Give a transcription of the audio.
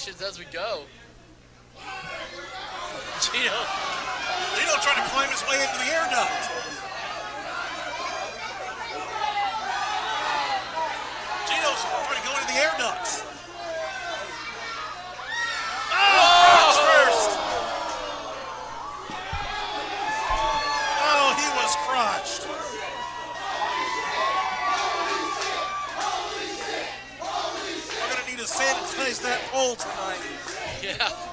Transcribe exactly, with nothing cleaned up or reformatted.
celebrations as we go. Gino. Gino trying to climb his way into the air duct. Gino's trying to go into the air ducts. Oh, first. Oh, he was crushed. We're going to need to sanitize that pole tonight. Yeah.